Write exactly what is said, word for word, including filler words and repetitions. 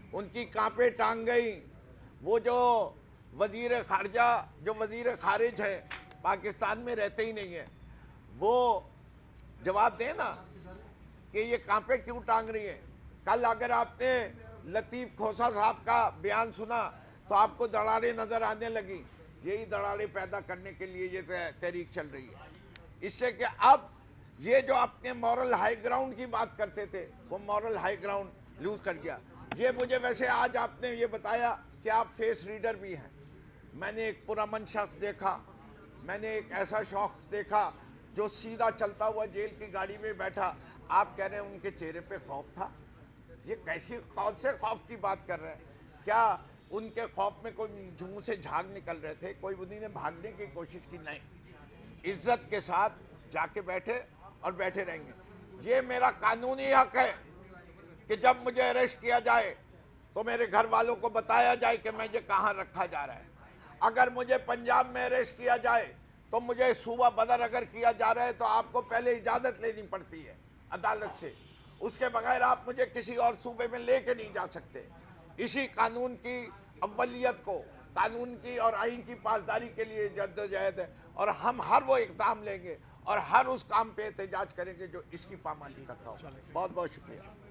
ان کی کانپیں ٹانگ گئی. وہ جو وزیر خارجہ جو وزیر خارج ہے پاکستان میں رہتے ہی نہیں ہیں, وہ جواب دیں نا کہ یہ کانپیں کیوں ٹانگ رہی ہیں. کل اگر آپ نے لطیف کھوسہ صاحب کا بیان سنا تو آپ کو دڑاڑیں نظر آنے لگی. یہی دڑاڑیں پیدا کرنے کے لیے یہ تحریک چل رہی ہے. اس سے کہ اب یہ جو اپنے مورل ہائی گراؤنڈ کی بات کرتے تھے وہ مورل ہائی گراؤنڈ لوز کر گیا. یہ مجھے ویسے آج آپ نے یہ بتایا کہ آپ فیس ریڈر بھی ہیں. میں نے ایک پرامن شخص دیکھا, میں نے ایک ایسا شخص دیکھا جو سیدھا چلتا ہوا جیل کی گاڑی میں بیٹھا. آپ کہہ رہے ہیں ان کے چہرے پہ خوف تھا. یہ کیسی کون سے خوف کی بات کر رہے ہیں؟ کیا ان کے خوف میں کوئی منہ سے جھاگ نکل رہے تھے؟ کوئی انہیں نے بھاگنے کی کوشش کی؟ نہیں, عزت کے ساتھ جا کے بیٹھے اور بیٹھے رہیں گے. یہ میرا قانونی حق ہے کہ جب مجھے اریسٹ کیا جائے تو میرے گھر والوں کو بتایا جائے کہ مجھے کہاں رکھا جا رہا ہے. اگر مجھے پنجاب میں اریسٹ کیا جائے تو مجھے صوبہ بدر اگر کیا جا رہا ہے تو آپ کو پہلے اجازت لینی پڑتی ہے عدالت سے. اس کے بغیر آپ مجھے کسی اور صوبے میں لے کے نہیں جا سکتے. اسی قانون کی اولیت کو, قانون کی اور آئین کی پاسداری کے لیے جدوجہد ہے, اور ہم ہر وہ اقدام لیں گے اور ہر اس کام پہ احتجاج کریں گے جو اس کی پامالی کرتا ہو. بہت بہت شکریہ.